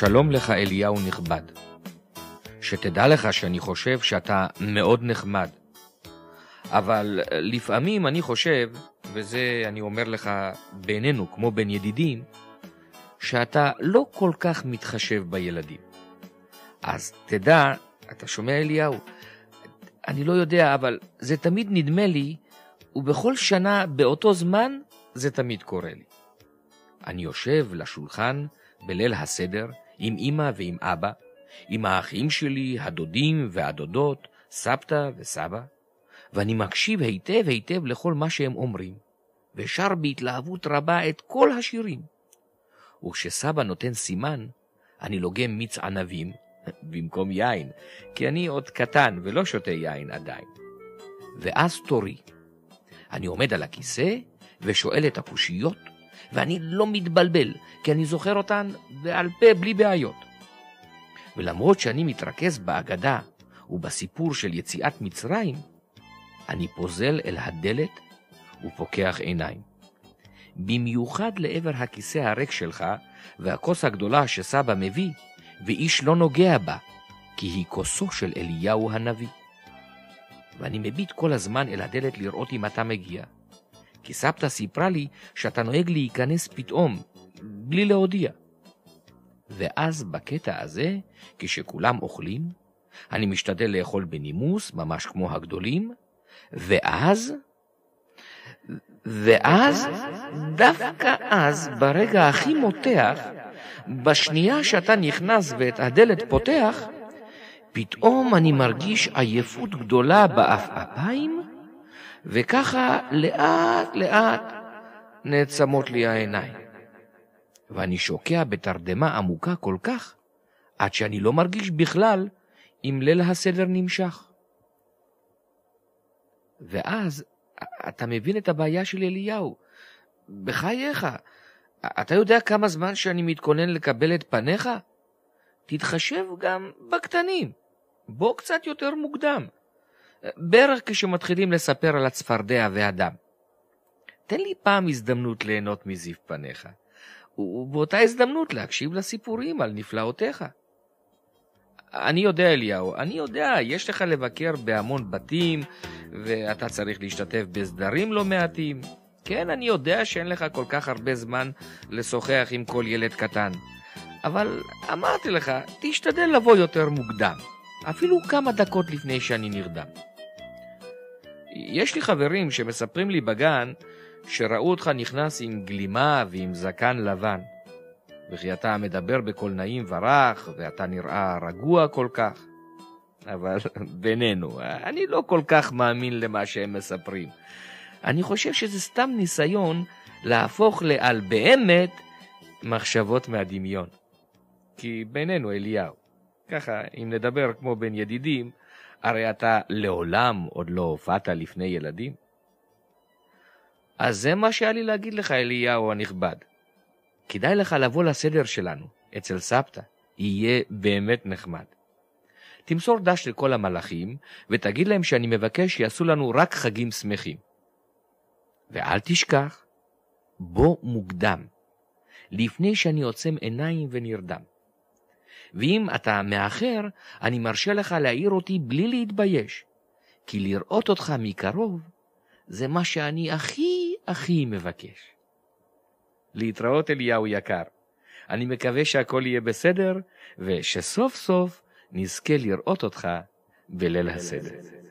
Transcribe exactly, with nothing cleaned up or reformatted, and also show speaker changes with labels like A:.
A: שלום לך אליהו נכבד. שתדע לך שאני חושב שאתה מאוד נחמד. אבל לפעמים אני חושב, וזה אני אומר לך בינינו כמו בין ידידים, שאתה לא כל כך מתחשב בילדים. אז תדע, אתה שומע אליהו, אני לא יודע, אבל זה תמיד נדמה לי, ובכל שנה באותו זמן זה תמיד קורה לי. אני יושב לשולחן בליל הסדר עם אמא ועם אבא, עם האחים שלי, הדודים והדודות, סבתא וסבא, ואני מקשיב היטב היטב לכל מה שהם אומרים, ושר בהתלהבות רבה את כל השירים. וכשסבא נותן סימן, אני לוגם מיץ ענבים במקום יין, כי אני עוד קטן ולא שותה יין עדיין. ואז תורי. אני עומד על הכיסא ושואל את הקושיות, ואני לא מתבלבל, כי אני זוכר אותן בעל פה בלי בעיות. ולמרות שאני מתרכז בהגדה ובסיפור של יציאת מצרים, אני פוזל אל הדלת ופוקח עיניים. במיוחד לעבר הכיסא הריק שלך והכוס הגדולה שסבא מביא, ואיש לא נוגע בה, כי היא כוסו של אליהו הנביא. ואני מביט כל הזמן אל הדלת לראות אם אתה מגיע, כי סבתא סיפרה לי שאתה נוהג להיכנס פתאום, בלי להודיע. ואז בקטע הזה, כשכולם אוכלים, אני משתדל לאכול בנימוס, ממש כמו הגדולים, ואז, ואז, דווקא אז, ברגע הכי מותח, בשנייה שאתה נכנס ואת הדלת פותח, פתאום אני מרגיש עייפות גדולה באפיים, וככה לאט לאט נעצמות לי העיניים. ואני שוקע בתרדמה עמוקה כל כך, עד שאני לא מרגיש בכלל אם ליל הסדר נמשך. ואז אתה מבין את הבעיה של אליהו. בחייך, אתה יודע כמה זמן שאני מתכונן לקבל את פניך? תתחשב גם בקטנים. בוא קצת יותר מוקדם. בערך כשמתחילים לספר על הצפרדע והדם. תן לי פעם הזדמנות ליהנות מזיו פניך, ובאותה הזדמנות להקשיב לסיפורים על נפלאותיך. אני יודע אליהו, אני יודע, יש לך לבקר בהמון בתים, ואתה צריך להשתתף בסדרים לא מעטים. כן, אני יודע שאין לך כל כך הרבה זמן לשוחח עם כל ילד קטן. אבל אמרתי לך, תשתדל לבוא יותר מוקדם, אפילו כמה דקות לפני שאני נרדם. יש לי חברים שמספרים לי בגן שראו אותך נכנס עם גלימה ועם זקן לבן, וכי אתה מדבר בקול נעים ורח, ואתה נראה רגוע כל כך. אבל בינינו, אני לא כל כך מאמין למה שהם מספרים. אני חושב שזה סתם ניסיון להפוך לעל באמת מחשבות מהדמיון. כי בינינו אליהו, ככה אם נדבר כמו בין ידידים, הרי אתה לעולם עוד לא הופעת לפני ילדים. אז זה מה שהיה לי להגיד לך אליהו הנכבד. כדאי לך לבוא לסדר שלנו, אצל סבתא, יהיה באמת נחמד. תמסור דש לכל המלאכים, ותגיד להם שאני מבקש שיעשו לנו רק חגים שמחים. ואל תשכח, בוא מוקדם, לפני שאני עוצם עיניים ונרדם. ואם אתה מאחר, אני מרשה לך להעיר אותי בלי להתבייש, כי לראות אותך מקרוב, זה מה שאני הכי הכי מבקש. להתראות אליהו יקר. אני מקווה שהכל יהיה בסדר, ושסוף סוף נזכה לראות אותך בליל הסדר.